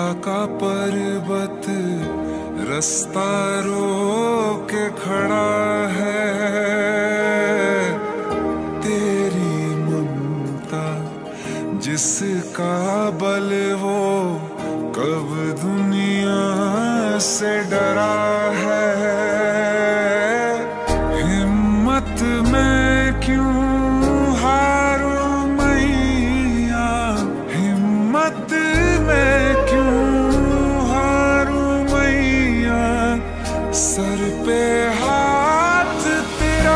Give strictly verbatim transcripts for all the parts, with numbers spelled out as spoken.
का पर्वत रास्ता रोक के खड़ा है। तेरी ममता जिसका बल वो कब दुनिया से डरा है। हिम्मत में क्यों हारूं मैया, हिम्मत में क्यों हारूं मैया। सर पे हाथ तेरा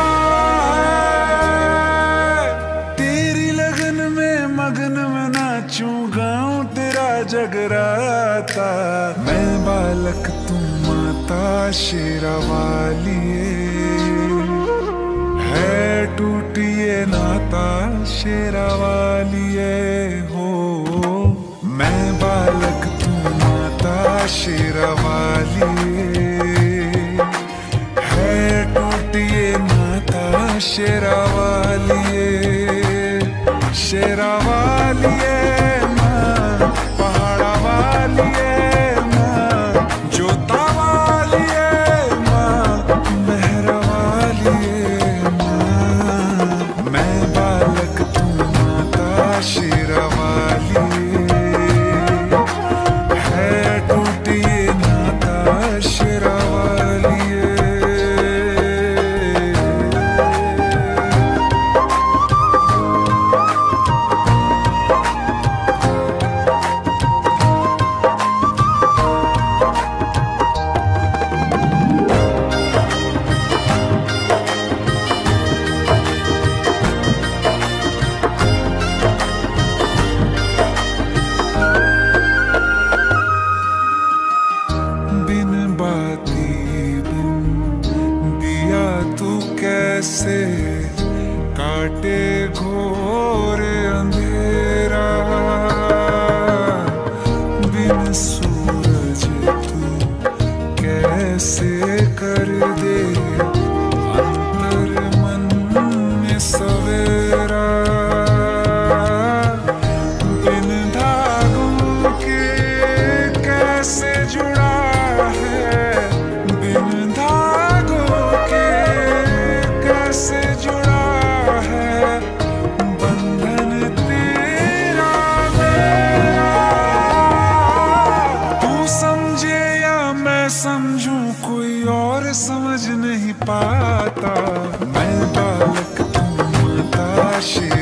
है, तेरी लगन में मगन में नाचूं गाऊं तेरा जगराता। मैं बालक तू माता शेरावाली है, टूटिए नाता शेरावालिए हो। मैं बालक तू माता शेरावालिए है, टूटिए नाता शेरावालिए। शेरावालिए माँ, पहाड़ा वालिए माँ, जोता वालिए माँ, मेहरा वालिए माँ। मैं बालक तू माता शेरावालिए है, टूटिए नाता शेरावालिए। कैसे काटे घोर अंधेरा, बिन सूरज तू कैसे कर दे अंतर मन में सवेरा। बिन धागों के कैसे जुड़ा है, बिन धागों के से जुड़ा है बंधन तेरा मेरा। तू समझे या मैं समझूं कोई और समझ नहीं पाता। मैं बालक तू माता शेरावाली।